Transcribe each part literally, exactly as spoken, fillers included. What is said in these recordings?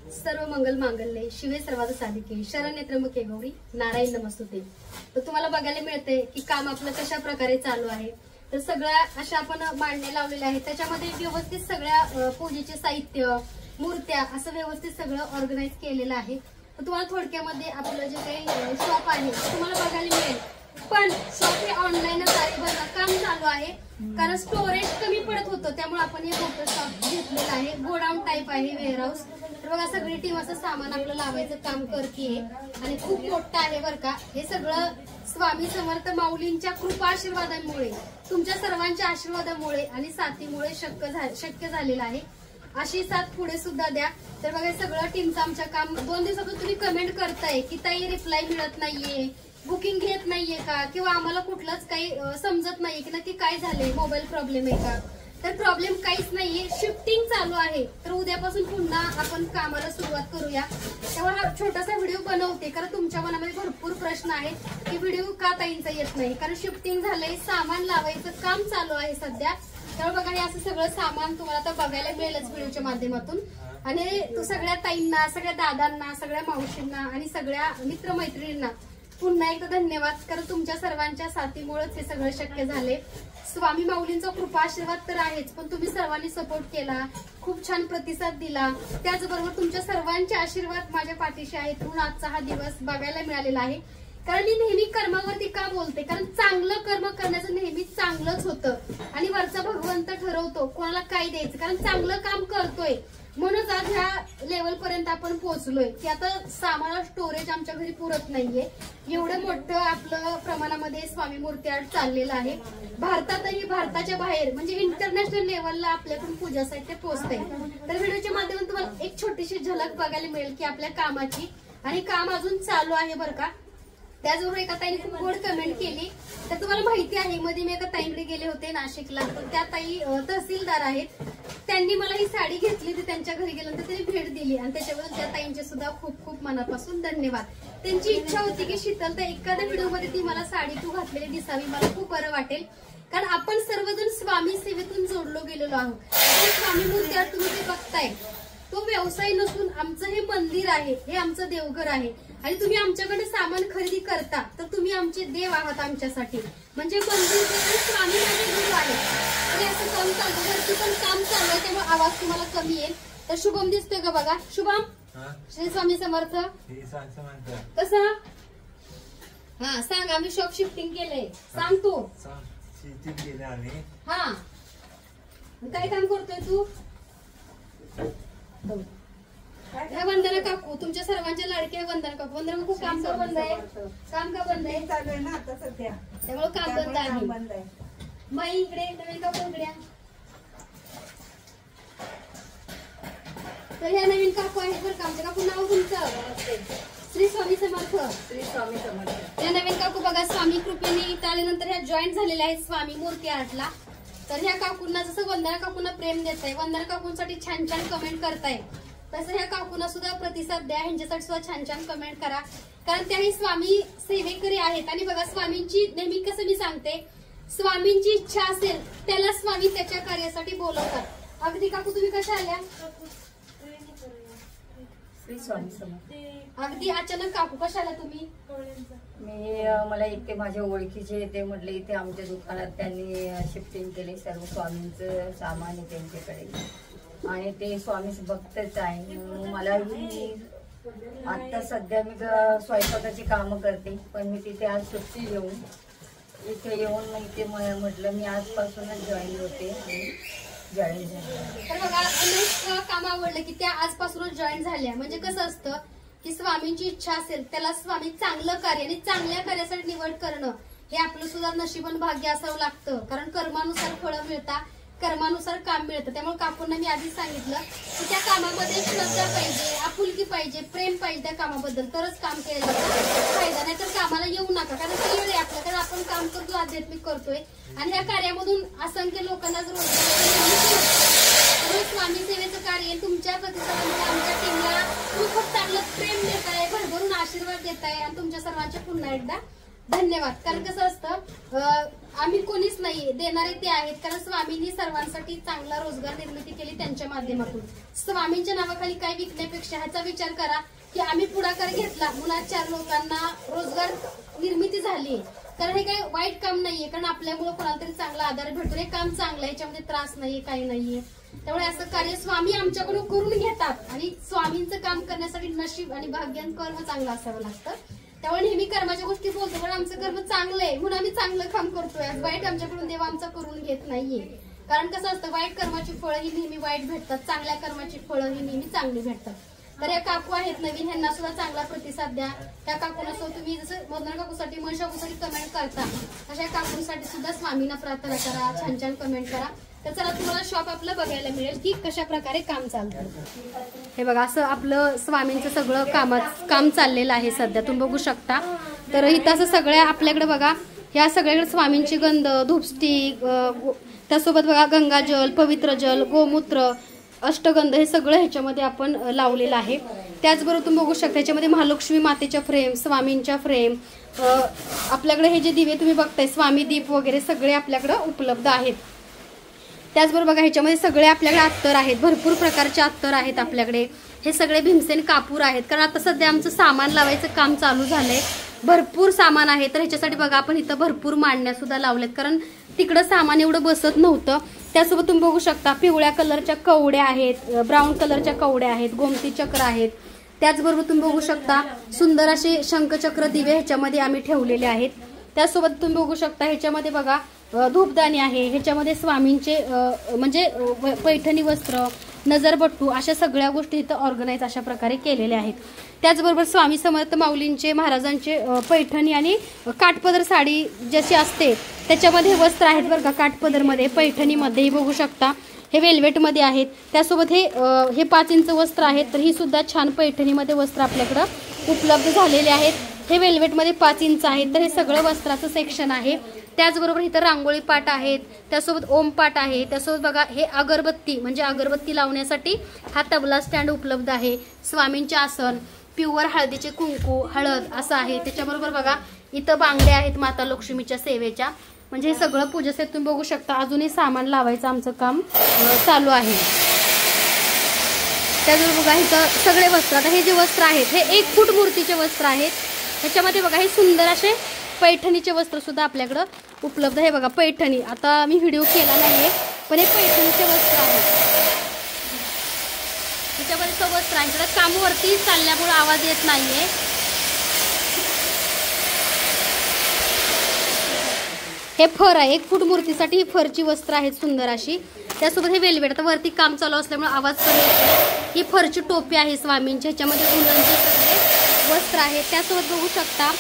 सर्व मंगल मांगल्ये शिवे सर्वार्थ साधिके शरण्ये त्र्यंबके गौरी नारायण नमस्तुते। तर तुम्हाला बघायला मिळते की काम आपलं कशा प्रकारे चालू आहे। तर सगळ्या अशा आपण मांडणे लावलेले आहेत, त्याच्यामध्ये व्यवस्थित सगळ्या पूजेचे साहित्य मूर्त्या असं व्यवस्थित सगळं ऑर्गनाइज केलेलं आहे। तर तुम्हाला थोडक्यामध्ये आपलं जे काही शॉप आहे तुम्हाला बघायला मिळेल, पण शॉप हे ऑनलाईनच आहे बरं, काम चालू आहे कारण स्टोरेज कमी पडत होतं, त्यामुळे आपण हे मोठं शॉप घेतलेलं आहे। गोडाऊन टाईप आहे, वेअरहाऊस। तर बघा सगळी टीम असं सामान आपलं लावायचं काम करतेय आणि खूप मोठं आहे बरं का। हे सगळं स्वामी समर्थ माऊलींच्या कृपा आशीर्वादामुळे, तुमच्या सर्वांच्या आशीर्वादामुळे आणि साथीमुळे शक्य शक्य झालेलं आहे। अशी साथ पुढे सुद्धा द्या। तर बघा सगळं टीमचं आमचं काम, दोन दिवसातून तुम्ही कमेंट करताय की ताई रिप्लाय मिळत नाहीये, बुकिंग घेत नाहीये का, किंवा आम्हाला कुठलंच काही समजत नाहीये की नक्की काय झालंय, मोबाईल प्रॉब्लेम आहे का। तर प्रॉब्लेम काहीच नाहीये, शिफ्टिंग चालू आहे। तर उद्यापासून पुन्हा आपण कामाला सुरुवात करूया। तेव्हा हा छोटासा व्हिडिओ बनवते कारण तुमच्या मनामध्ये भरपूर प्रश्न आहेत की व्हिडिओ का ताईंचा येत नाही, कारण शिफ्टिंग झालंय, सामान लावायचं काम चालू आहे सध्या। त्यामुळे बघा हे असं सगळं सामान तुम्हाला आता बघायला मिळेलच व्हिडिओच्या माध्यमातून। आणि तो सगळ्या ताईंना, सगळ्या दादांना, सगळ्या मावशींना आणि सगळ्या मित्रमैत्रिणींना पुन्हा एकदा धन्यवाद, कारण तुमच्या सर्वांच्या साथीमुळेच हे सगळं शक्य झाले। स्वामी माऊलींचा कृपा आशीर्वाद तर आहेच, पण तुम्ही सर्वांनी सपोर्ट केला, खूप छान प्रतिसाद दिला, त्याचबरोबर तुमच्या सर्वांचे आशीर्वाद माझ्या पाठीशी आहेत म्हणून आजचा हा दिवस बघायला मिळालेला आहे। कारण मी नेहमी कर्मावरती का बोलते, कारण चांगलं कर्म करण्याचं नेहमी चांगलंच होतं आणि वरचा भगवंत ठरवतो कोणाला काय द्यायचं, कारण चांगलं काम करतोय म्हणूनच आज ह्या लेवल पर्यंत आपण पोहोचलोय की आता सामान स्टोरेज आमच्या घरी पुरत नाहीये, एवढं मोठं आपलं प्रमाणामध्ये स्वामी मूर्ती आर्ट चाललेलं आहे। भारतातही, भारताच्या बाहेर म्हणजे इंटरनॅशनल लेवलला आपल्याकडून पूजा साहित्य पोहोचतंय। तर व्हिडिओच्या माध्यमातून तुम्हाला एक छोटीशी झलक बघायला मिळेल की आपल्या कामाची, आणि काम अजून चालू आहे बरं का। त्याचबरोबर एका ताईने खूप गोड कमेंट केली, तर तुम्हाला माहिती आहे मध्ये मी एका ताईकडे गेले होते नाशिकला, तर त्या ताई तहसीलदार आहेत, त्यांनी मला ही साडी घेतली, ती त्यांच्या घरी गेल्यानंतर त्यांनी भेट दिली आणि त्याच्याबद्दल त्या ताईंचे सुद्धा खूप खूप मनापासून धन्यवाद। त्यांची इच्छा होती की शीतलता एखाद्या व्हिडिओमध्ये ती मला साडी तू घातलेली दिसावी, मला खूप बरं वाटेल, कारण आपण सर्वजण स्वामी सेवेतून जोडलो गेलेलो आहोत। स्वामी मूर्ती आर्ट तुम्ही जे बघताय तो व्यवसाय नसून आमचं हे मंदिर आहे, हे आमचं देवघर आहे आणि तुम्ही आमच्याकडे सामान खरेदी करता तर तुम्ही आमचे देव आहात आमच्यासाठी, म्हणजे मंदिर स्वामी माझे गुरु आहे। आणि असं काम चालू, वरती पण काम चालू आहे त्यामुळे आवाज तुम्हाला कमी येईल। तर शुभम दिसतोय का बघा, शुभम श्री स्वामी समर्थ कसं, हा सांग, आम्ही शॉप शिफ्टिंग केलंय, सांग तू। हा काय काम करतोय तू? वंदना काकू, तुमच्या सर्वांच्या लाडक्या वंदना काकू। वंदना काकू काम का बंद आहे? काम का बंद आहे? चालू आहे ना आता सध्या, त्यामुळे काम बंद आहे। माई इकडे, नवीन काकू इकडे। तर ह्या नवीन काकू आहेत बरं का, आमच्या काकू नाव तुमचं? श्री स्वामी समर्थ। श्री स्वामी समर्थ। या नवीन काकू बघा स्वामी कृपेने इथं आल्यानंतर ह्या जॉईन झालेल्या आहेत स्वामी मूर्ती आर्टला। तर ह्या काकूंना जसं वंदना काकूंना प्रेम देत आहे, वंदना काकूंसाठी छान छान कमेंट करताय, तसं ह्या काकूंना सुद्धा प्रतिसाद द्या, ह्यांच्यासाठी सुद्धा छान छान कमेंट करा, कारण त्याही स्वामी सेवेकरी आहेत। आणि बघा स्वामींची नेहमी कसं मी सांगते, स्वामींची इच्छा असेल त्याला स्वामी त्याच्या कार्यासाठी बोलवतात। अगदी काकू तुम्ही कशा आल्या? श्री स्वामी समर्थ। अगदी अचानक काकू कशा आल्या तुम्ही? मी मला इथे माझ्या ओळखीचे ते म्हटले इथे आमच्या दुकानात त्यांनी शिफ्टिंग केली, सर्व स्वामींचं सामान आहे त्यांच्याकडे आणि ते स्वामी भक्तच आहे। मला आता सध्या मी स्वयंपाकाची कामं करते, पण मी तिथे आज सुट्टी येऊन इथे येऊन मग इथे म्हटलं मी आजपासूनच जॉईन होते आणि जॉईन झाले। तर बघा अनेक काम आवडलं की त्या आजपासूनच जॉईन झाल्या, म्हणजे कसं असतं की स्वामींची इच्छा असेल त्याला स्वामी चांगलं कार्य आणि चांगल्या कार्यासाठी निवड करणं हे आपलं सुद्धा नशिबन भाग्य असावं लागतं, कारण कर्मानुसार फळं मिळतात, कर्मानुसार काम मिळतं। त्यामुळे काकूंना मी आधीच सांगितलं की त्या कामामध्ये श्रद्धा पाहिजे, आपुलकी पाहिजे, प्रेम पाहिजे त्या कामाबद्दल, तरच काम केलं जातं, फायदा नाही तर कामाला येऊ नका, कारण वेळ आहे आपलं, कारण आपण काम करतो, आध्यात्मिक करतोय आणि ह्या कार्यामधून असंख्य लोकांना जर स्वामी सेवेचं कार्य तुमच्या प्रतिसादामुळे आमच्या टीमला खूप चांगलं प्रेम देत आहे, भरभरून आशीर्वाद देत आहे आणि तुमच्या सर्वांचे पुन्हा एकदा धन्यवाद. कारण कसं असतं अं, आम्ही कोणीच नाही, देणारे ते आहेत. कारण स्वामींनी सर्वांसाठी चांगला रोजगार निर्मिती केली त्यांच्या माध्यमातून. स्वामींच्या नावाखाली काय विकण्यापेक्षा ह्याचा विचार करा की आम्ही पुढाकार घेतला, मुळात चार लोकांना रोजगार निर्मिती झाली. कारण हे काही वाईट काम नाहीये, कारण आपल्यामुळे कोणाला तरी चांगला आधार भेटतो. हे काम चांगलं आहे, याच्यामध्ये त्रास नाहीये, काही नाहीये. त्यामुळे असं कार्य स्वामी आमच्याकडून करून घेतात आणि स्वामींचं काम करण्यासाठी नशीब आणि भाग्य आणि कर्म चांगलं असावं लागतं. त्यामुळे नेहमी कर्माच्या गोष्टी बोलतो, पण आमचं कर्म चांगलं आहे म्हणून आम्ही चांगलं काम करतोय. वाईट आमच्याकडून देव आमचा करून घेत नाहीये. कारण कसं असतं, वाईट कर्माची फळं ही नेहमी वाईट भेटतात, चांगल्या कर्माची फळं ही नेहमी चांगली भेटतात. तर या काकू आहेत नवीन, ह्यांना सुद्धा चांगला प्रतिसाद द्या. त्या काकूंसोबत तुम्ही जसं मधुर काकूसाठी मन काकूसाठी कमेंट करता, अशा काकूंसाठी सुद्धा स्वामींना प्रार्थना करा, छान छान कमेंट करा. तर चला तुम्हाला शॉप आपलं बघायला मिळेल की कशा प्रकारे काम चालतं. हे बघा, असं आपलं स्वामींचं सगळं कामात काम चाललेलं आहे सध्या, तुम्ही बघू शकता. तर इथं असं सगळ्या आपल्याकडे बघा, ह्या सगळ्याकडे स्वामींची गंध, धूपस्टिक, त्यासोबत बघा गंगाजल, पवित्र जल, गोमूत्र, अष्टगंध, हे सगळं ह्याच्यामध्ये आपण लावलेलं आहे. त्याचबरोबर तुम्ही बघू शकता ह्याच्यामध्ये महालक्ष्मी मातेच्या फ्रेम, स्वामींच्या फ्रेम, आपल्याकडे हे जे दिवे तुम्ही बघताय स्वामी दीप वगैरे सगळे आपल्याकडे उपलब्ध आहेत. त्याचबरोबर बघा ह्याच्यामध्ये सगळे आपल्याकडे अत्तर आहेत, भरपूर प्रकारचे अत्तर आहेत आपल्याकडे. हे सगळे भीमसेन कापूर आहेत, कारण आता सध्या आमचं सामान लावायचं काम चालू झालंय, भरपूर सामान आहे. तर ह्याच्यासाठी बघा आपण इथं भरपूर मांडण्या सुद्धा लावल्यात, कारण तिकडं सामान एवढं बसत नव्हतं. त्यासोबत तुम्ही बघू शकता पिवळ्या कलरच्या कवड्या आहेत, ब्राऊन कलरच्या कवड्या आहेत, गोमती चक्र आहेत. त्याचबरोबर तुम्ही बघू शकता सुंदर असे शंखचक्र दिवे ह्याच्यामध्ये आम्ही ठेवलेले आहेत. त्यासोबत तुम्ही बघू शकता ह्याच्यामध्ये बघा धूपदाणी आहे, ह्याच्यामध्ये स्वामींचे म्हणजे पैठणी वस्त्र, नजरबट्टू, अशा सगळ्या गोष्टी इथं ऑर्गनाईज अशा प्रकारे केलेल्या आहेत. त्याचबरोबर स्वामी समर्थ माऊलींचे महाराजांचे पैठणी आणि काठपदर साडी जशी असते त्याच्यामध्ये वस्त्र आहेत बरं का, काठपदरमध्ये, पैठणीमध्येही बघू शकता. हे वेल्वेटमध्ये आहेत. त्यासोबत हे हे पाच इंच वस्त्र आहेत, तर ही सुद्धा छान पैठणीमध्ये वस्त्र आपल्याकडं उपलब्ध झालेले आहेत. हे वेल्वेटमध्ये पाच इंच आहेत, तर हे सगळं वस्त्राचं सेक्शन आहे. त्याचबरोबर इथं रांगोळी पाट आहेत, त्यासोबत ओम पाट आहे. त्यासोबत बघा हे अगरबत्ती म्हणजे अगरबत्ती लावण्यासाठी हा तबला स्टँड उपलब्ध आहे. स्वामींचे आसन, प्युअर हळदीचे कुंकू, हळद असं आहे. त्याच्याबरोबर बघा इथं बांगड्या आहेत माता लक्ष्मीच्या सेवेच्या, म्हणजे हे सगळं पूजेसाठी तुम्ही बघू शकता. अजूनही सामान लावायचं आमचं काम चालू आहे. त्याचबरोबर बघा इथं सगळे वस्त्र, आता हे जे वस्त्र आहेत हे एक फूट मूर्तीचे वस्त्र आहेत. ह्याच्यामध्ये बघा हे सुंदर असे पैठणीचे वस्त्र सुद्धा आपल्याकडं उपलब्ध आहे. बघा पैठणी, आता मी व्हिडिओ केला नाहीये, पण हे पैठणीचे वस्त्र आहेत. ह्याच्यामध्ये तो वस्त्र आहे, तर काम वरती चालल्यामुळे आवाज येत नाहीये. हे फर आहे, एक फूट मूर्तीसाठी ही फरची वस्त्र आहेत सुंदर अशी. त्यासोबत हे वेलवेट, आता वरती काम चालू असल्यामुळे आवाज कमी येतो. ही फरची टोपी आहे स्वामींची, ह्याच्यामध्ये उलनचे सगळे वस्त्र आहेत. त्यासोबत बघू शकता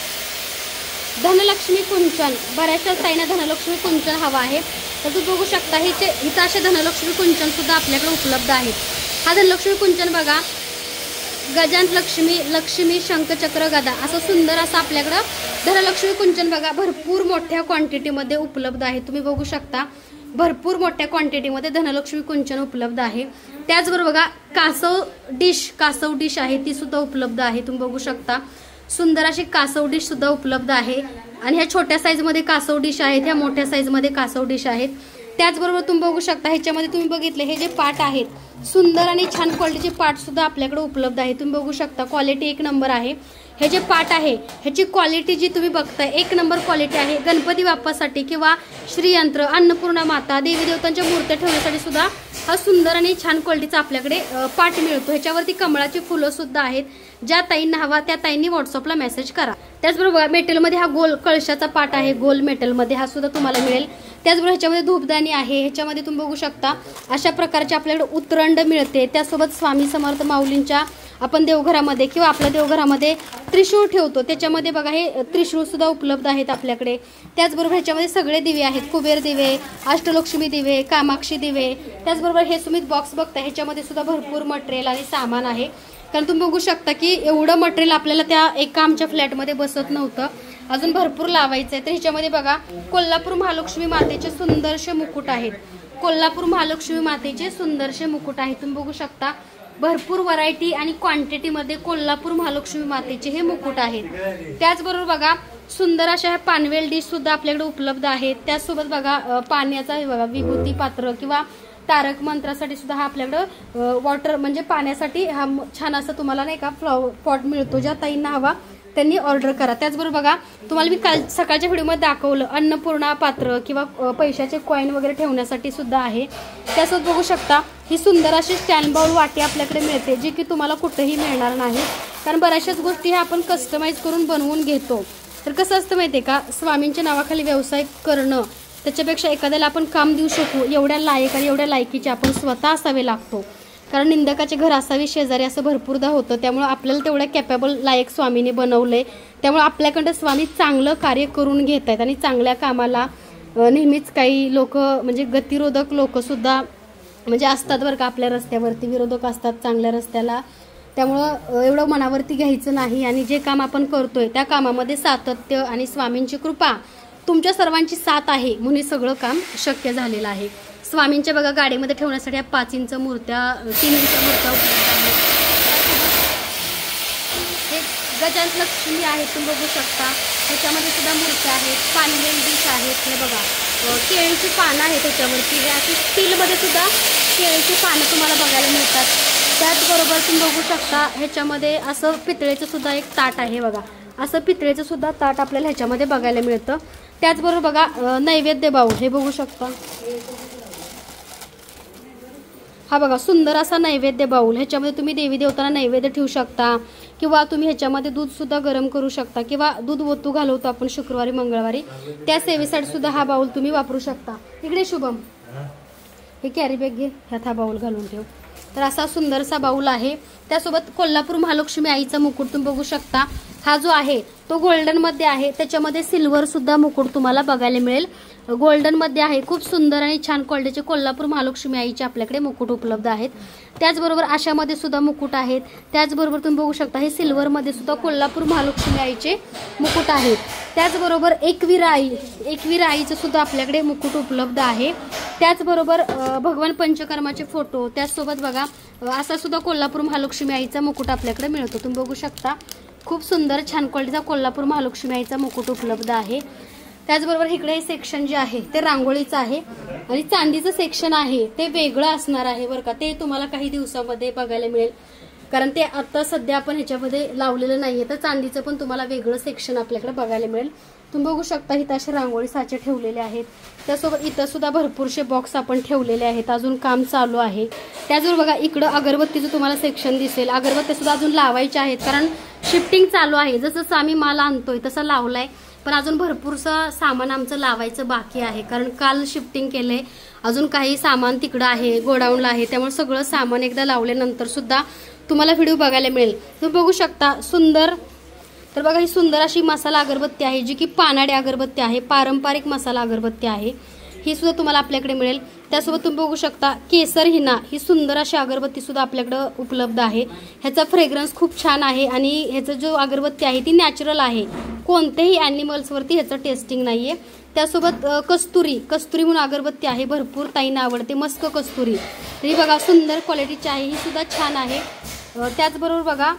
धनलक्ष्मी कुंचन, बऱ्याचशा ताईंना धनलक्ष्मी कुंचन हवा आहे, तर तुम्ही बघू शकता हे इथं असे धनलक्ष्मी कुंचन सुद्धा आपल्याकडे उपलब्ध आहेत. हा धनलक्ष्मी कुंचन बघा, गजांत लक्ष्मी, लक्ष्मी, शंखचक्र, गदा, असं सुंदर असं आपल्याकडं धनलक्ष्मी कुंचन बघा भरपूर मोठ्या क्वांटिटीमध्ये उपलब्ध आहे. तुम्ही बघू शकता भरपूर मोठ्या क्वांटिटीमध्ये धनलक्ष्मी कुंचन उपलब्ध आहे. त्याचबरोबर बघा कासव डिश, कासव डिश आहे ती सुद्धा उपलब्ध आहे. तुम्ही बघू शकता सुंदर अशी कासव डिश सुद्धा उपलब्ध आहे. आणि ह्या छोट्या साईजमध्ये कासव डिश आहेत, ह्या मोठ्या साईजमध्ये कासव डिश आहेत. त्याचबरोबर तुम्ही बघू शकता ह्याच्यामध्ये तुम्ही बघितले हे जे पाट आहेत सुंदर आणि छान क्वालिटीचे पाट सुद्धा आपल्याकडे उपलब्ध आहे. तुम्ही बघू शकता क्वालिटी एक नंबर आहे. हे जे पाट आहे ह्याची क्वालिटी जी तुम्ही बघताय एक नंबर क्वालिटी आहे. गणपती बाप्पासाठी किंवा श्रीयंत्र, अन्नपूर्णा माता, देवी देवतांच्या मूर्त्या ठेवण्यासाठी सुद्धा हा सुंदर आणि छान क्वालिटीचा आपल्याकडे पाट मिळतो. ह्याच्यावरती कमळाची फुलं सुद्धा आहेत. ज्या ताईंना हवा त्या ताईंनी व्हॉट्सअपला मेसेज करा. त्याचबरोबर मेटलमध्ये हा गोल कळशाचा पाट आहे, गोल मेटलमध्ये हा सुद्धा तुम्हाला मिळेल. त्याचबरोबर ह्याच्यामध्ये धूपदाणी आहे. ह्याच्यामध्ये तुम्ही बघू शकता अशा प्रकारचे आपल्याकडे उतरंड मिळते. त्यासोबत स्वामी समर्थ माऊलींच्या आपण देवघरामध्ये किंवा आपल्या देवघरामध्ये त्रिशूळ ठेवतो, त्याच्यामध्ये बघा हे त्रिशूळ सुद्धा उपलब्ध आहेत आपल्याकडे. त्याचबरोबर ह्याच्यामध्ये सगळे दिवे आहेत, कुबेर दिवे, अष्टलक्ष्मी दिवे, कामाक्षी दिवे. त्याचबरोबर हे सुमित बॉक्स बघता ह्याच्यामध्ये सुद्धा भरपूर मटेरियल आणि सामान आहे. कारण तुम्ही बघू शकता की एवढं मटेरियल आपल्याला त्या एका आमच्या फ्लॅटमध्ये बसत नव्हतं, अजून भरपूर लावायचं आहे. तर ह्याच्यामध्ये बघा कोल्हापूर महालक्ष्मी मातेचे सुंदरसे मुकुट आहेत. कोल्हापूर महालक्ष्मी मातेचे सुंदरसे मुकुट आहेत. तुम्ही बघू शकता भरपूर व्हरायटी आणि क्वांटिटीमध्ये कोल्हापूर महालक्ष्मी मातेचे हे मुकुट आहेत. त्याचबरोबर बघा सुंदर अशा ह्या पानवेल डिश सुद्धा आपल्याकडे उपलब्ध आहेत. त्याचसोबत बघा अ, पाण्याचा हे बघा विभूती पात्र किंवा तारक मंत्रासाठी सुद्धा हा आपल्याकडं वॉटर म्हणजे पाण्यासाठी हा म- छान असं तुम्हाला नाही का फ्लॉवर पॉट मिळतो. ज्या ताईंना हवा त्यांनी ऑर्डर करा. त्याचबरोबर बघा तुम्हाला मी काल सकाळच्या व्हिडिओमध्ये दाखवलं अन्नपूर्णा पात्र किंवा अ, पैशाचे कॉईन वगैरे ठेवण्यासाठी सुद्धा आहे. त्यासोबत बघू शकता ही सुंदर अशी स्टँड बाउल वाटी आपल्याकडे मिळते, जी की तुम्हाला कुठेही मिळणार नाही. कारण बऱ्याचशाच गोष्टी ह्या आपण कस्टमाइज करून बनवून घेतो. तर कसं असतं माहितीये का, स्वामींच्या नावाखाली व्यवसाय करणं त्याच्यापेक्षा एखाद्याला आपण काम देऊ शकू एवढ्या लायक आणि एवढ्या लायकीचे आपण स्वतः असावे लागतो. कारण निंदकाचे घर असावे शेजारी असं भरपूरदा होतं. त्यामुळे आपल्याला तेवढ्या कॅपेबल लायक स्वामीने बनवलंय. त्यामुळे आपल्याकडं स्वामी चांगलं कार्य करून घेत आहेत आणि चांगल्या कामाला अ, नेहमीच काही लोक म्हणजे गतिरोधक लोक सुद्धा म्हणजे असतात बरं का आपल्या रस्त्यावरती, विरोधक असतात चांगल्या रस्त्याला. त्यामुळं अ, एवढं मनावरती घ्यायचं नाही आणि जे काम आपण करतोय त्या कामामध्ये सातत्य आणि स्वामींची कृपा तुमच्या सर्वांची साथ आहे म्हणून हे सगळं काम शक्य झालेलं आहे. स्वामींच्या बघा गाडीमध्ये ठेवण्यासाठी या पाच इंच मूर्त्या तीन इंच मूर्त्या उपलब्ध आहेत. हे गजानन लक्ष्मी आहेत तुम्ही बघू शकता. त्याच्यामध्ये सुद्धा मूर्त्या आहेत. पानवेल डिश आहेत. हे बघा अ, केळीची पानं आहेत त्याच्यावरती. हे अशी स्टीलमध्ये सुद्धा केळीची पानं तुम्हाला बघायला मिळतात. त्याचबरोबर तुम्ही बघू शकता ह्याच्यामध्ये असं पितळेचं सुद्धा एक ताट आहे बघा. असं पितळेचं सुद्धा ताट आपल्याला ह्याच्यामध्ये बघायला मिळतं. त्याचबरोबर बघा अ, नैवेद्य बाऊल हे बघू शकता. हा बघा सुंदर असा नैवेद्य बाऊल. ह्याच्यामध्ये तुम्ही देवी देवतांना नैवेद्य ठेवू शकता किंवा तुम्ही ह्याच्यामध्ये दूध सुद्धा गरम करू शकता किंवा दूध ओतू घालवतो आपण शुक्रवारी मंगळवारी, त्या सेवेसाठी सुद्धा हा बाऊल तुम्ही वापरू शकता. इकडे शुभम हे कॅरी बॅग घे, ह्यात हा बाऊल घालून ठेव. तर असा सुंदरसा बाऊल आहे. त्यासोबत कोल्हापूर महालक्ष्मी आईचा मुकुट तुम्ही बघू शकता. हा जो आहे तो गोल्डन मध्ये आहे. त्याच्यामध्ये सिल्वर सुद्धा मुकुट तुम्हाला बघायला मिळेल. गोल्डन मध्ये आहे. खूप सुंदर आणि छान क्वालिटीचे कोल्हापूर महालक्ष्मी आईचे आपल्याकडे मुकुट उपलब्ध आहेत. त्याचबरोबर आशामध्ये सुद्धा मुकुट आहेत. त्याचबरोबर तुम्ही बघू शकता हे सिल्वर मध्ये सुद्धा कोल्हापूर महालक्ष्मी आईचे मुकुट आहेत. त्याचबरोबर एकवीर आई एकवीर आईचं सुद्धा आपल्याकडे मुकुट उपलब्ध आहे. त्याचबरोबर भगवान पंचकर्माचे फोटो, त्याचसोबत बघा असा सुद्धा कोल्हापूर महालक्ष्मी आईचा मुकुट आपल्याकडे मिळतो. तुम्ही बघू शकता खूप सुंदर छान क्वालिटीचा कोल्हापूर महालक्ष्मी आईचा मुकुट उपलब्ध आहे. त्याचबरोबर इकडे हे सेक्शन जे आहे ते रांगोळीचं आहे आणि चांदीचं सेक्शन आहे ते वेगळं असणार आहे बरं का. ते तुम्हाला काही दिवसामध्ये बघायला मिळेल कारण ते आता सध्या आपण ह्याच्यामध्ये लावलेलं नाहीये. तर चांदीचं पण तुम्हाला वेगळं सेक्शन आपल्याकडे बघायला मिळेल. तुम्ही बघू शकता इथं असे रांगोळी साचे ठेवलेले आहेत. त्यासोबत इथं सुद्धा भरपूरसे बॉक्स आपण ठेवलेले आहेत. अजून काम चालू आहे. त्याचबरोबर बघा इकडं अगरबत्तीचं तुम्हाला सेक्शन दिसेल. अगरबत्ती सुद्धा अजून लावायच्या आहेत कारण शिफ्टिंग चालू आहे. जसं आम्ही माल आणतोय तसं लावलाय पण अजून भरपूरचं सामान आमचं लावायचं बाकी आहे कारण काल शिफ्टिंग केलंय. अजून काही सामान तिकडं आहे गोडाऊनला आहे. त्यामुळे सगळं सामान एकदा लावल्यानंतर सुद्धा तुम्हाला व्हिडिओ बघायला मिळेल. तुम्ही बघू शकता सुंदर. तर बघा ही सुंदर अशी मसाला अगरबत्ती आहे जी की पानाडी अगरबत्ती आहे. पारंपरिक मसाला अगरबत्ती आहे. ही सुद्धा तुम्हाला आपल्याकडे मिळेल. त्यासोबत तुम्ही बघू शकता केसर हिना ही सुंदर अशी अगरबत्ती सुद्धा आपल्याकडे उपलब्ध आहे. ह्याचा फ्रेग्रन्स खूप छान आहे आणि ह्याचा जो अगरबत्ती आहे ती नॅचरल आहे. कोणत्याही ॲनिमल्सवरती ह्याचं टेस्टिंग नाहीये. त्यासोबत कस्तुरी कस्तुरी म्हणून अगरबत्ती आहे. भरपूर ताईंना आवडते मस्क कस्तुरी. ही बघा सुंदर क्वालिटीची आहे. ही सुद्धा छान आहे. त्याचबरोबर बघा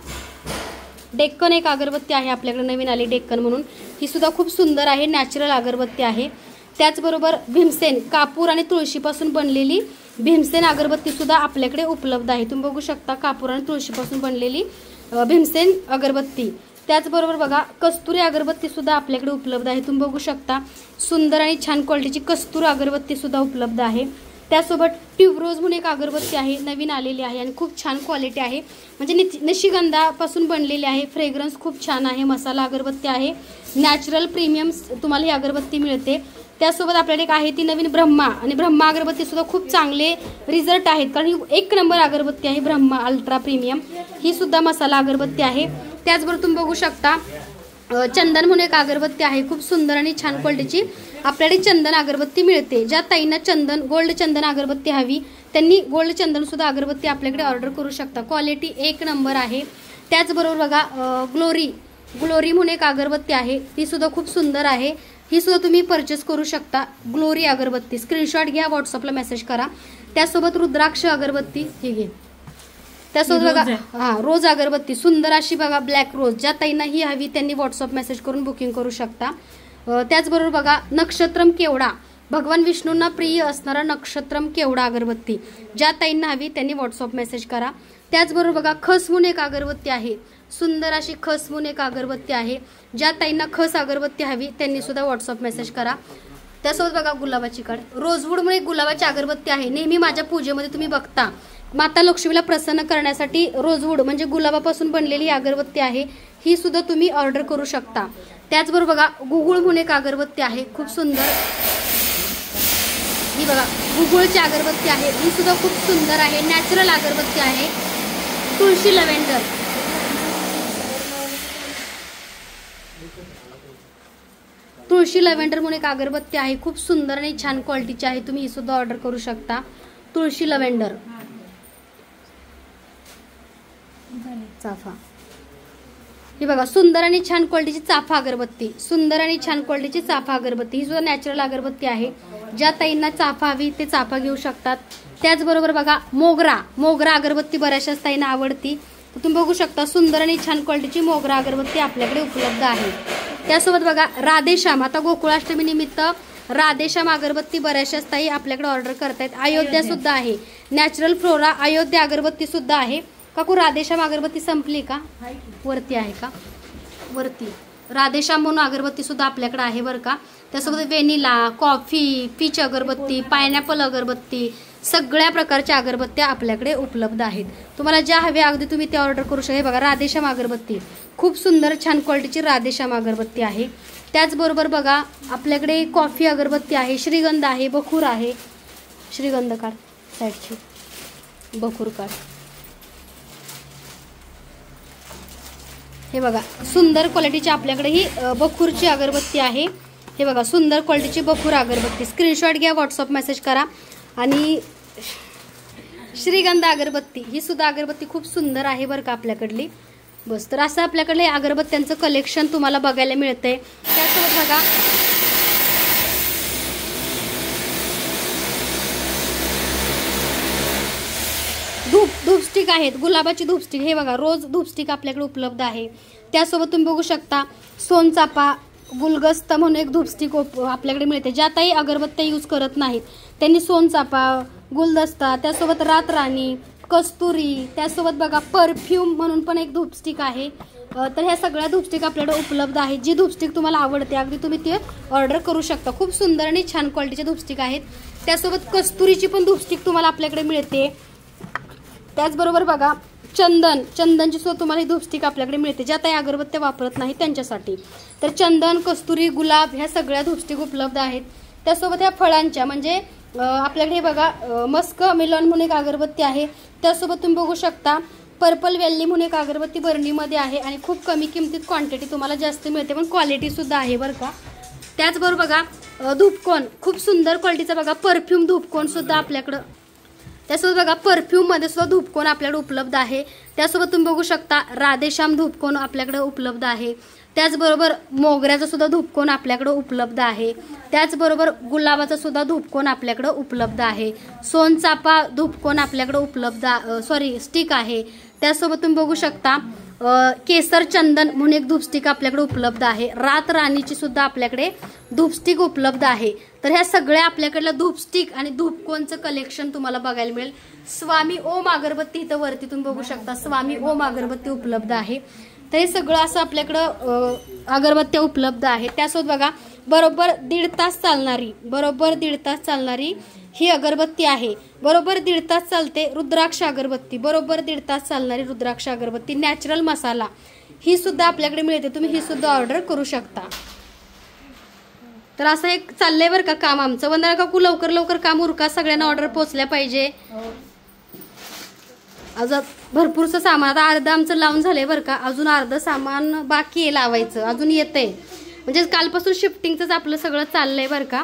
डेक्कन एक अगरबत्ती आहे आपल्याकडे नवीन आली डेक्कन म्हणून. ही सुद्धा खूप सुंदर आहे. नॅचरल अगरबत्ती आहे. त्याचबरोबर भीमसेन कापूर आणि तुळशीपासून बनलेली भीमसेन अगरबत्ती सुद्धा आपल्याकडे उपलब्ध आहे. तुम्ही बघू शकता कापूर आणि तुळशीपासून बनलेली भीमसेन अगरबत्ती. त्याचबरोबर बघा कस्तुरी अगरबत्ती सुद्धा आपल्याकडे उपलब्ध आहे. तुम्ही बघू शकता सुंदर आणि छान क्वालिटीची कस्तुरी अगरबत्ती सुद्धा उपलब्ध आहे. त्यासोबत ट्यूबरोज म्हणून एक अगरबत्ती आहे नवीन आलेली आहे आणि खूप छान क्वालिटी आहे. म्हणजे निशिगंधापासून बनलेली आहे. फ्रेग्रन्स खूप छान आहे. मसाला अगरबत्ती आहे. नॅचरल प्रीमियम तुम्हाला ही अगरबत्ती मिळते. त्यासोबत आपल्याकडे एक आहे ती नवीन ब्रह्मा आणि ब्रह्मा अगरबत्ती सुद्धा खूप चांगले रिझल्ट आहेत कारण ही एक नंबर अगरबत्ती आहे ब्रह्मा अल्ट्रा प्रीमियम. ही सुद्धा मसाला अगरबत्ती आहे. त्याचबरोबर तुम्ही बघू शकता चंदन म्हणून एक अगरबत्ती आहे. खूप सुंदर आणि छान क्वालिटीची आपल्याकडे चंदन अगरबत्ती मिळते. ज्या ताईंना चंदन गोल्ड चंदन अगरबत्ती हवी त्यांनी गोल्ड चंदन सुद्धा अगरबत्ती आपल्याकडे ऑर्डर करू शकता. क्वालिटी एक नंबर आहे. त्याचबरोबर बघा ग्लोरी ग्लोरी म्हणून एक अगरबत्ती आहे. ती सुद्धा खूप सुंदर आहे. ही सुद्धा तुम्ही परचेस करू शकता. ग्लोरी अगरबत्ती स्क्रीनशॉट घ्या व्हॉट्सअपला मेसेज करा. त्यासोबत रुद्राक्ष अगरबत्ती ही घे. त्यासोबत बघा हा रोज अगरबत्ती सुंदर अशी बघा ब्लॅक रोज, ज्या ताईंना ही हवी त्यांनी व्हॉट्सअप मेसेज करून बुकिंग करू शकता. त्याचबरोबर बघा नक्षत्रम केवडा, भगवान विष्णूंना प्रिय असणारा नक्षत्रम केवडा अगरबत्ती, ज्या ताईंना हवी त्यांनी व्हॉट्सअप मेसेज करा. त्याचबरोबर बघा खस म्हणून एक अगरबत्ती आहे, सुंदर अशी खस म्हणून एक अगरबत्ती आहे, ज्या ताईंना खस अगरबत्ती हवी त्यांनी सुद्धा व्हॉट्सअप मेसेज करा. त्यासोबत बघा गुलाबाची काढ, रोजवूड म्हणून एक गुलाबाची अगरबत्ती आहे. नेहमी माझ्या पूजेमध्ये तुम्ही बघता माता लक्ष्मीला प्रसन्न करण्यासाठी रोजवूड म्हणजे गुलाबापासून बनलेली अगरबत्ती आहे, ही सुद्धा तुम्ही ऑर्डर करू शकता. त्याचबरोबर बघा गुगुळ म्हणून एक अगरबत्ती आहे, खूप सुंदर ही बघा गुगुळची अगरबत्ती आहे, ही सुद्धा खूप सुंदर आहे, नॅचरल अगरबत्ती आहे. तुळशी लव्हेंडर, तुळशी लव्हेंडर म्हणून एक अगरबत्ती आहे, खूप सुंदर आणि छान क्वालिटीची आहे, तुम्ही ही सुद्धा ऑर्डर करू शकता. तुळशी लव्हेंडर. चाफा, ही बघा सुंदर आणि छान क्वालिटीची चाफा अगरबत्ती, सुंदर आणि छान क्वालिटीची चाफा अगरबत्ती, ही सुद्धा नॅचरल अगरबत्ती आहे, ज्या ताईंना चाफा हवी ते चाफा घेऊ शकतात. त्याचबरोबर बघा मोगरा, मोगरा अगरबत्ती बऱ्याचशाच ताईंना आवडती, तर तुम्ही बघू शकता सुंदर आणि छान क्वालिटीची मोगरा अगरबत्ती आपल्याकडे उपलब्ध आहे. त्यासोबत बघा राधेश्याम, आता गोकुळाष्टमी निमित्त राधेश्याम अगरबत्ती बऱ्याचशाच ताई आपल्याकडे ऑर्डर करतायत. अयोध्या सुद्धा आहे, नॅचरल फ्लोरा अयोध्या अगरबत्ती सुद्धा आहे. काकू राधेश्याम अगरबत्ती संपली का? वरती आहे का? वरती राधेश्याम म्हणून अगरबत्ती सुद्धा आपल्याकडे आहे बरं का. त्यासोबत व्हॅनिला, कॉफी, पीच अगरबत्ती, पायनॅपल अगरबत्ती, सगळ्या प्रकारच्या अगरबत्त्या आपल्याकडे उपलब्ध आहेत. तुम्हाला ज्या हव्या अगदी तुम्ही त्या ऑर्डर करू शकता. हे बघा राधेश्याम अगरबत्ती, खूप सुंदर छान क्वालिटीची राधेश्याम अगरबत्ती आहे. त्याचबरोबर बघा आपल्याकडे कॉफी अगरबत्ती आहे, श्रीगंध आहे, बखूर आहे. श्रीगंध काढ साईडची, बखूर काढ. हे बघा सुंदर क्वालिटीची आपल्याकडे ही बखूरची अगरबत्ती आहे. हे बघा सुंदर क्वालिटीची बखूर अगरबत्ती, स्क्रीनशॉट घ्या, व्हॉट्सअप मेसेज करा. आणि श्रीगंध अगरबत्ती, ही सुद्धा अगरबत्ती खूप सुंदर आहे बरं का आपल्याकडली. बस, तर असं आपल्याकडे अगरबत्त्यांचं कलेक्शन तुम्हाला बघायला मिळतंय. त्यासोबत बघा धूप धूपस्टिक आहेत, गुलाबाची धूपस्टिक, हे बघा रोज धूपस्टिक आपल्याकडे उपलब्ध आहे. त्यासोबत तुम्ही बघू शकता सोनचाफा गुलगस्ता म्हणून एक धूपस्टिक आपल्याकडे मिळते. ज्या ताई अगरबत्त्या यूज करत नाहीत त्यांनी सोनचाफा, गुलदस्ता, त्यासोबत रातराणी, कस्तुरी, त्यासोबत बघा परफ्यूम म्हणून पण एक धूपस्टिक आहे. तर ह्या सगळ्या धूपस्टिक आपल्याकडे उपलब्ध आहेत. जी धूपस्टिक तुम्हाला आवडते अगदी तुम्ही ते ऑर्डर करू शकता. खूप सुंदर आणि छान क्वालिटीचे धूपस्टिक आहेत. त्यासोबत कस्तुरीची पण धूपस्टिक तुम्हाला आपल्याकडे मिळते. त्याचबरोबर बघा चंदन, चंदनची सुद्धा तुम्हाला ही धूपस्टिक आपल्याकडे मिळते, ज्या ताई अगरबत्त्या वापरत नाही त्यांच्यासाठी. तर चंदन, कस्तुरी, गुलाब ह्या सगळ्या धूपस्टिक उपलब्ध आहेत. त्यासोबत ह्या फळांच्या म्हणजे आपल्याकडे बघा मस्क मिलन म्हणून एक अगरबत्ती आहे. त्यासोबत तुम्ही बघू शकता पर्पल व्हॅली म्हणून एक अगरबत्ती बर्नीमध्ये आहे आणि खूप कमी किमतीत क्वांटिटी तुम्हाला जास्त मिळते, पण क्वालिटी सुद्धा आहे बरं का. त्याचबरोबर बघा धूपकोन, खूप सुंदर क्वालिटीचा बघा परफ्यूम धूपकोन सुद्धा आपल्याकडं. त्यासोबत बघा परफ्यूम मध्ये सुद्धा धूपकोन आपल्याकडे उपलब्ध आहे. त्यासोबत तुम्ही बघू शकता राधेश्याम धूपकोन आपल्याकडे उपलब्ध आहे. त्याचबरोबर मोगऱ्याचा सुद्धा धूपकोन आपल्याकडे उपलब्ध आहे. त्याचबरोबर गुलाबाचा सुद्धा धूपकोन आपल्याकडे उपलब्ध आहे. सोनचाफा धूपकोन आपल्याकडे उपलब्ध सॉरी स्टिक आहे. त्यासोबत तुम्ही बघू शकता केसर चंदन म्हणून एक धूपस्टिक आपल्याकडे उपलब्ध आहे. रात राणीची सुद्धा आपल्याकडे धूपस्टिक उपलब्ध आहे. तर ह्या सगळ्या आपल्याकडल्या धूपस्टिक आणि धूपकोनचं कलेक्शन तुम्हाला बघायला मिळेल. स्वामी ओम अगरबत्ती इथं वरती तुम्ही बघू शकता स्वामी ओम अगरबत्ती उपलब्ध आहे. तर हे सगळं असं आपल्याकडं अगरबत्त्या उपलब्ध आहे. त्यासोबत बघा बरोबर दीड तास चालणारी बरोबर दीड तास चालणारी ही अगरबत्ती आहे. बरोबर दीड तास चालते रुद्राक्ष अगरबत्ती, बरोबर दीड तास चालणारी रुद्राक्ष अगरबत्ती नॅचरल मसाला, ही सुद्धा आपल्याकडे मिळते. तुम्ही ही सुद्धा ऑर्डर करू शकता. तर असं एक चाललंय बरं का काम आमचं. वंदना काकू लवकर लवकर काम उरका, सगळ्यांना ऑर्डर पोहोचल्या पाहिजे. अजून भरपूरचं सामान आता अर्ध आमचं लावून झालंय बरं का, अजून अर्ध सामान बाकी आहे लावायचं, अजून येतंय. म्हणजे कालपासून शिफ्टिंगच आपलं सगळं चाललंय बरं का.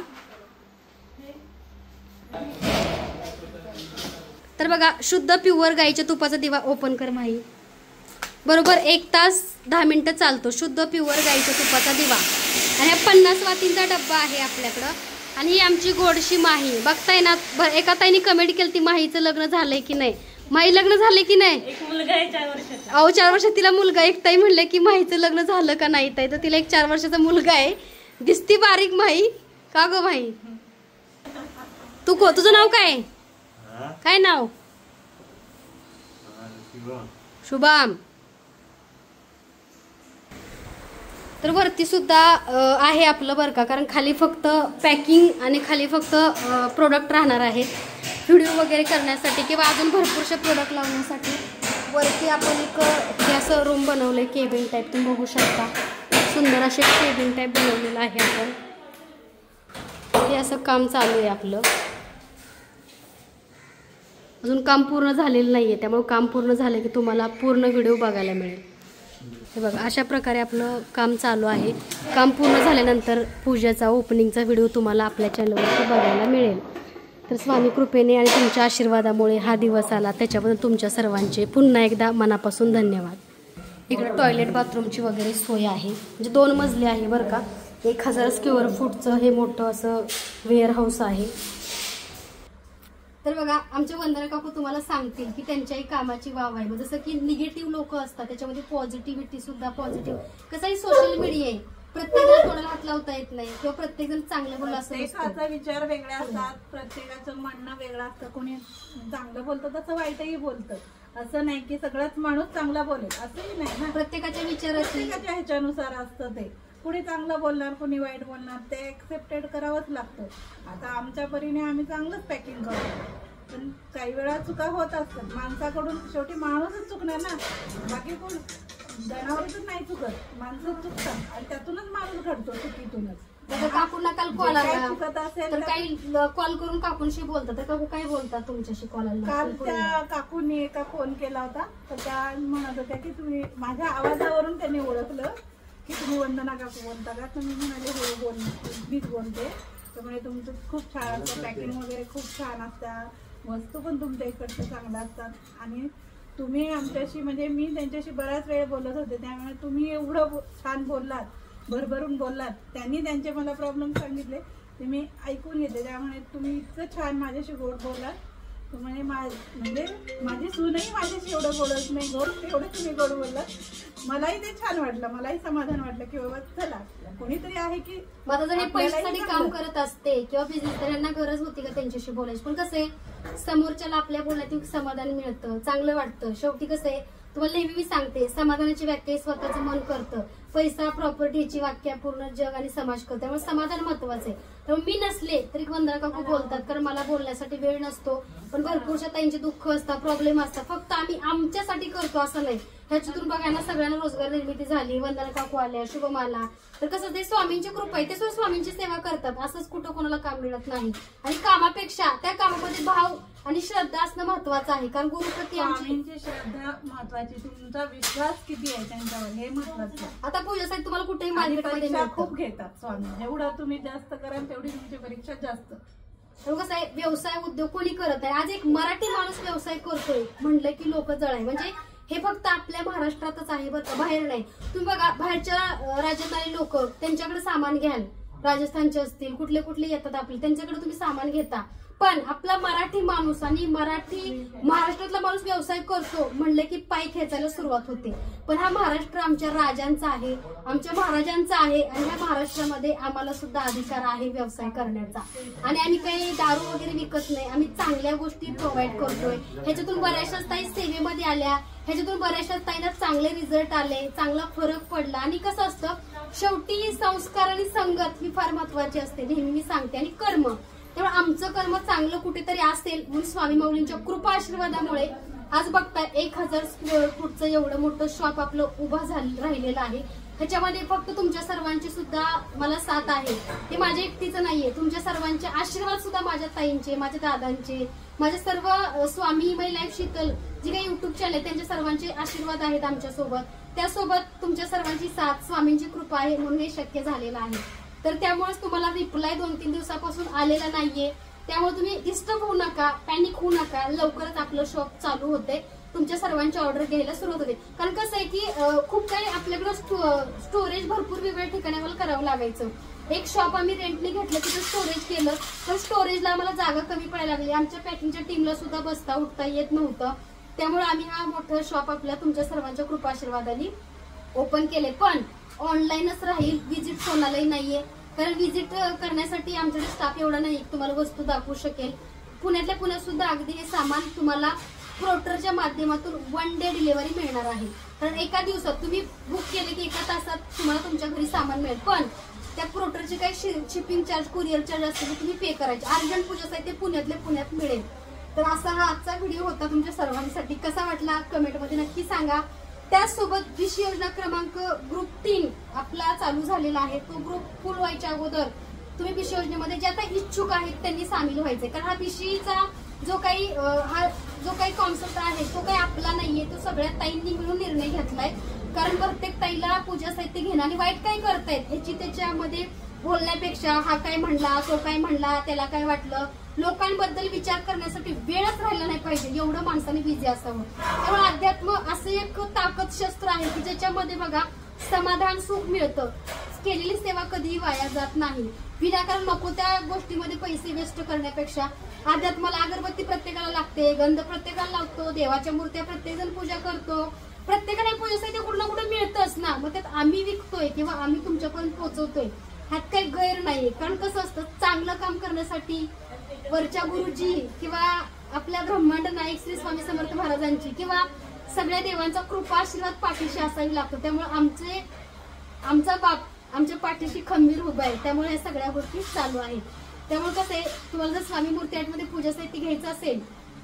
तर बघा शुद्ध प्युअर गाईच्या तुपाचा दिवा ओपन कर माही, बरोबर एक तास दहा मिनिटं चालतो शुद्ध प्युअर गाईच्या तुपाचा दिवा. आणि हा पन्नास वातींचा डब्बा आहे आपल्याकडं. आणि ही आमची गोडशी माही बघताय ना. एका ताईने कमेंट केली ती माहीचं लग्न झालंय की नाही, माई लग्न झाले की नाही? एक मुलगा आहे चार वर्षाचा. अहो चार वर्षात तिला मुलगा. एक ताई म्हणले की माईचं लग्न झालं का नाही ताई, तर तिला एक चार वर्षाचा मुलगा आहे. दिसती बारीक माई का ग माई? तू को तुझं नाव काय? काय नाव? शुभम. तर वरती सुद्धा आहे आपलं बरं का, कारण खाली फक्त पॅकिंग आणि खाली फक्त प्रोडक्ट राहणार आहेत व्हिडिओ वगैरे करण्यासाठी किंवा अजून भरपूरशे प्रोडक्ट लावण्यासाठी. वरती आपण एक हे असं रूम बनवलं आहे केबिन टाईप, तुम्ही बघू शकता. सुंदर असे केबिन टाईप बनवलेलं आहे आपण. हे असं काम चालू आहे आपलं, अजून काम पूर्ण झालेलं नाही आहे, त्यामुळे काम पूर्ण झालं की तुम्हाला पूर्ण व्हिडिओ बघायला मिळेल. हे बघा अशा प्रकारे आपलं काम चालू आहे. काम पूर्ण झाल्यानंतर पूजेचा ओपनिंगचा व्हिडिओ तुम्हाला आपल्या चॅनलवरती बघायला मिळेल. तर स्वामी कृपेने आणि तुमच्या आशीर्वादामुळे हा दिवस आला, त्याच्याबद्दल तुमच्या सर्वांचे पुन्हा एकदा मनापासून धन्यवाद. इकडे टॉयलेट बाथरूमची वगैरे सोय आहे, म्हणजे दोन मजले आहे बरं का. एक हजार स्क्वेअर फूटचं हे मोठं असं वेअर हाऊस आहे. तर बघा आमच्या वंदना काकू तुम्हाला सांगतील की त्यांच्याही कामाची वाव आहे. जसं की निगेटिव्ह लोक असतात त्याच्यामध्ये पॉझिटिव्हिटी सुद्धा पॉझिटिव्ह. कसंही सोशल मीडिया आहे, प्रत्येकाला कोणाला हात लावता येत नाही किंवा प्रत्येक जण चांगलं बोलला असं. प्रत्येकाचा विचार वेगळे असतात, प्रत्येकाचं म्हणणं वेगळं असतं. कोणी चांगलं बोलतं तसं वाईटही बोलतं. असं नाही की सगळाच माणूस चांगला बोलेल असंही नाही ना. प्रत्येकाच्या विचाराची प्रत्येकाच्या ह्याच्यानुसार असतं ते. कुणी चांगलं बोलणार कुणी वाईट बोलणार, ते एक्सेप्टेड करावंच लागतं. आता आमच्या परीने आम्ही चांगलंच पॅकिंग करतो, पण काही वेळा चुका होत असतात माणसाकडून. शेवटी माणूसच चुकणार ना, बाकी कोण जनावरच नाही चुकत, माणसं चुकतात आणि त्यातूनच माणूस घडतो चुकीतूनच. काकूला काल कॉल आला चुकत असेल तर काही कॉल करून काकूंशी बोलतात, तर काकू काय बोलतात तुमच्याशी कॉल आला? काल त्या काकूंनी एका फोन केला होता, तर त्या म्हणत होत्या की तुम्ही, माझ्या आवाजावरून त्यांनी ओळखलं की तुम्ही वंदना काकू बोलता का. तुम्ही म्हणाले हो बोल मीच बोलते. त्यामुळे तुमचं खूप छान असतं, पॅकिंग वगैरे खूप छान असतात, वस्तू पण तुमच्या इकडचं चांगल्या असतात. आणि तुम्ही आमच्याशी, म्हणजे मी त्यांच्याशी बऱ्याच वेळ बोलत होते, त्यामुळे तुम्ही एवढं छान बोललात, भरभरून बोललात. त्यांनी त्यांचे मला प्रॉब्लेम सांगितले ते मी ऐकून घेते, त्यामुळे तुम्ही इतकं छान माझ्याशी गोड बोललात. त्यामुळे म्हणजे माझी सूनही माझ्याशी एवढं बोलत नाही गोड, एवढं तुम्ही गोड बोललात. मलाही ते छान वाटलं, मलाही समाधान वाटलं की बाबा चला कोणीतरी आहे की. माझं जर हे पैशासाठी काम करत असते किंवा बिझनेस, तर यांना गरज होती का त्यांच्याशी बोलायची. पण कसं आहे समोरच्याला आपल्या बोलण्यातून समाधान मिळतं, चांगलं वाटतं. शेवटी कसं आहे तुम्हाला नेहमी मी सांगते, समाधानाची व्याख्या स्वतःचं मन करतं. पैसा प्रॉपर्टीची व्याख्या पूर्ण जग आणि समाज करतो. त्यामुळे समाधान महत्वाचं आहे. त्यामुळे मी नसले तरी वंदना काकू बोलतात, कारण मला बोलण्यासाठी वेळ नसतो. पण भरपूरशा ताईंचे दुःख असतात, प्रॉब्लेम असतात, फक्त आम्ही आमच्यासाठी करतो असं नाही. ह्याच्यातून बघायला सगळ्यांना रोजगार निर्मिती झाली, वंदना काकू आल्या, शुभम आला. तर कसं ते स्वामींची कृपा आहे, ते सुद्धा स्वामींची सेवा करतात. असंच कुठं कोणाला काम मिळत नाही. आणि कामापेक्षा त्या कामामध्ये भाव आणि श्रद्धा असणं महत्वाचं आहे, कारण गुरुप्रती आमची श्रद्धा महत्वाची. तुमचा विश्वास किती आहे त्यांच्यावर हे महत्वाचं. आता पूजासाठी तुम्हाला कुठेही मार्केटमध्ये खूप घेतात स्वामी, जेवढं तुम्ही जास्त कराल तेवढी तुमची परीक्षा जास्त. कसं आहे व्यवसाय उद्योग कोणी करत आहे. आज एक मराठी माणूस व्यवसाय करतोय म्हणलं की लोक जळाय. म्हणजे हे फक्त आपल्या महाराष्ट्रातच आहे बरं का, बाहेर नाही. तुम्ही बघा बाहेरच्या राज्यातले लोक त्यांच्याकडे सामान घ्याल, राजस्थानचे असतील कुठले कुठले येतात आपले, त्यांच्याकडे तुम्ही सामान घेता. पण आपला मराठी माणूस आणि मराठी महाराष्ट्रातला माणूस व्यवसाय करतो म्हणले की पाय खेचायला सुरुवात होते. पण हा महाराष्ट्र आमच्या राजांचा आहे, आमच्या महाराजांचा आहे. आणि ह्या महाराष्ट्रामध्ये आम्हाला सुद्धा अधिकार आहे व्यवसाय करण्याचा. आणि आम्ही काही दारू वगैरे विकत नाही, आम्ही चांगल्या गोष्टी प्रोव्हाइड करतोय. ह्याच्यातून बऱ्याचशा ताई सेवेमध्ये आल्या, ह्याच्यातून बऱ्याचशा ताईंना चांगले रिझल्ट आले, चांगला फरक पडला. आणि कसं असतं शेवटी संस्कार आणि संगत ही फार महत्वाची असते, नेहमी मी सांगते. आणि कर्म, त्यामुळे आमचं कर्म चांगलं कुठेतरी असेल म्हणून स्वामी माऊलींच्या कृपा आशीर्वादामुळे आज बघताय एक हजार स्क्वेअर फूटचं एवढं मोठं शॉप आपलं उभं झालं राहिलेलं आहे. ह्याच्यामध्ये फक्त तुमच्या सर्वांची सुद्धा मला साथ आहे. हे माझ्या एकटीचं नाहीये, तुमच्या सर्वांचे आशीर्वाद सुद्धा माझ्या ताईंचे, माझ्या दादांचे, माझ्या सर्व स्वामी माई लाईफ शीतल जे काही युट्यूब चॅनल त्यांच्या सर्वांचे आशीर्वाद आहेत आमच्यासोबत. त्यासोबत तुमच्या सर्वांची साथ, स्वामींची कृपा आहे म्हणून हे शक्य झालेलं आहे. तर त्यामुळेच तुम्हाला रिप्लाय दोन तीन दिवसापासून आलेला नाहीये. त्यामुळे तुम्ही डिस्टर्ब होऊ नका, पॅनिक होऊ नका. लवकरच आपलं शॉप चालू होते, तुमच्या सर्वांची ऑर्डर घ्यायला सुरुवात होते. कारण कसं आहे की खूप काही आपल्याकडे स्टोरेज भरपूर वेगवेगळ्या ठिकाणी आम्हाला करावं लागायचं. एक शॉप आम्ही रेंटने घेतलं तिथं स्टोरेज केलं, तर स्टोरेजला आम्हाला जागा कमी पडायला लागली. आमच्या पॅकिंगच्या टीमला सुद्धा बसता उठता येत नव्हतं. त्यामुळे आम्ही हा मोठं शॉप आपल्या तुमच्या सर्वांच्या कृपा आशीर्वादाने ओपन केले. पण ऑनलाईनच राहील, व्हिजिट कोणालाही नाहीये, कारण व्हिजिट करण्यासाठी आमच्याकडे स्टाफ एवढा नाही तुम्हाला वस्तू दाखवू शकेल. पुण्यातल्या पुण्यात सुद्धा अगदी हे सामान तुम्हाला पोर्टरच्या माध्यमातून वन डे डिलिव्हरी मिळणार आहे. कारण एका दिवसात तुम्ही बुक केले की एका तासात तुम्हाला तुमच्या घरी सामान मिळेल. पण त्या पोर्टरचे काही शिपिंग चार्ज, कुरिअर चार्ज असतील ते तुम्ही पे करायचे. अर्जंट पूजा साहित्य पुण्यातल्या पुण्यात मिळेल. तर असा हा आजचा व्हिडिओ होता तुमच्या सर्वांसाठी. कसा वाटला कमेंटमध्ये नक्की सांगा. त्याचसोबत विश योजना क्रमांक ग्रुप तीन आपला चालू झालेला आहे. तो ग्रुप फुल व्हायच्या अगोदर तुम्ही विश योजनेमध्ये ज्या काही इच्छुक आहेत त्यांनी सामील व्हायचे. कारण हा विशीचा जो काही हा जो काही कॉन्सेप्ट आहे तो काही आपला नाहीये, तो सगळ्या ताईंनी मिळून निर्णय घेतलाय. कारण प्रत्येक ताईला पूजा साहित्य घेणं आणि वाईट काय करतायत ह्याची त्याच्यामध्ये बोलण्यापेक्षा हा काय म्हणला, तो काय म्हणला, त्याला काय वाटलं, लोकांबद्दल विचार करण्यासाठी वेळच राहिला नाही पाहिजे, एवढं माणसाने बिझी असावं. त्यामुळे अध्यात्म असं एक ताकद शस्त्र आहे की ज्याच्यामध्ये बघा समाधान, सुख मिळतं. केलेली सेवा कधीही वाया जात नाही. विनाकारण नको त्या गोष्टीमध्ये पैसे वेस्ट करण्यापेक्षा अध्यात्माला अगरबत्ती प्रत्येकाला लागते, गंध प्रत्येकाला लागतो, देवाच्या मूर्त्या प्रत्येक जण पूजा करतो, प्रत्येकाने पूजा साहित्य कुठं ना कुठं मिळतच ना. मग त्यात आम्ही विकतोय किंवा आम्ही तुमच्यापर्यंत पोहोचवतोय ह्यात काही गैर नाहीये. कारण कसं असतं, चांगलं काम करण्यासाठी वरच्या गुरुजी किंवा आपल्या ब्रह्मांड नायक श्री स्वामी समर्थ महाराजांची किंवा सगळ्या देवांचा कृपा आशीर्वाद पाठीशी असावी लागतो. त्यामुळे आमचे आमचा बाप आमच्या पाठीशी खंबीर उभा आहे. त्यामुळे या सगळ्या गोष्टी चालू आहेत. त्यामुळे कसं आहे, तुम्हाला जर स्वामी मूर्ती आर्ट मध्ये पूजा साहित्य घ्यायचं असेल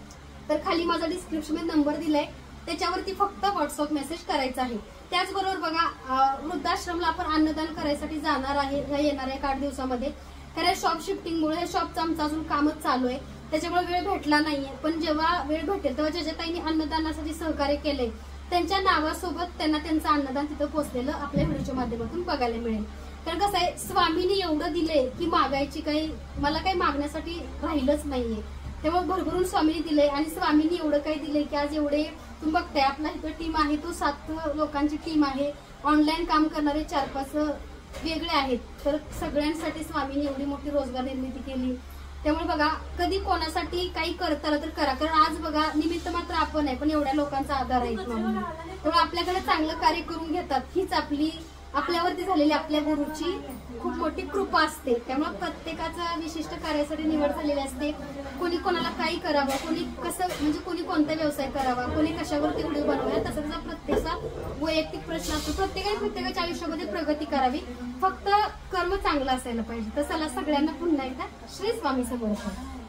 तर खाली माझा डिस्क्रिप्शन मध्ये नंबर दिलाय, त्याच्यावरती फक्त व्हॉट्सअप मेसेज करायचा आहे. त्याचबरोबर बघा वृद्धाश्रमला आपण अन्नदान करायसाठी जाणार आहे ह्या येणाऱ्या एक आठ दिवसामध्ये. कारण शॉप शिफ्टिंगमुळे हे शॉपचं आमचं अजून कामच चालू आहे, त्याच्यामुळे वेळ भेटला नाहीये. पण जेव्हा वेळ भेटेल तेव्हा ज्या ज्या ताईंनी अन्नदानासाठी सहकार्य केलंय त्यांच्या नावासोबत त्यांना त्यांचं अन्नदान तिथं पोहोचलेलं आपल्या व्हिडिओच्या माध्यमातून बघायला मिळेल. कारण कसं आहे, स्वामींनी एवढं दिलंय की मागायची काही मला काही मागण्यासाठी राहिलंच नाहीये. त्यामुळे भरभरून स्वामींनी दिलंय आणि स्वामींनी एवढं काही दिलंय की आज एवढे तुम्ही बघताय आपला इथं टीम आहे तो सात लोकांची टीम आहे. ऑनलाईन काम करणारे चार पाच वेगळे आहेत. तर सगळ्यांसाठी स्वामींनी एवढी मोठी रोजगार निर्मिती केली. त्यामुळे बघा कधी कोणासाठी काही करता आलं तर करा. कारण आज बघा निमित्त मात्र आपण आहे पण एवढ्या लोकांचा आधार आहे म्हणून. त्यामुळे आपल्याकडे चांगलं कार्य करून घेतात हीच आपली आपल्यावरती झालेली आपल्या गुरुची खूप मोठी कृपा असते. त्यामुळे प्रत्येकाचा विशिष्ट कार्यासाठी निवड झालेली असते. कोणी कोणाला काही करावं, कोणी कसं म्हणजे कोणी कोणता व्यवसाय करावा, कोणी कशावरती व्हिडिओ बनवायला, तसं तसा प्रत्येकाचा वैयक्तिक प्रश्न असतो. प्रत्येकाने प्रत्येकाच्या आयुष्यामध्ये प्रगती करावी, फक्त कर्म चांगलं असायला पाहिजे. तर चला सगळ्यांना पुन्हा एकदा श्री स्वामी समर्थ.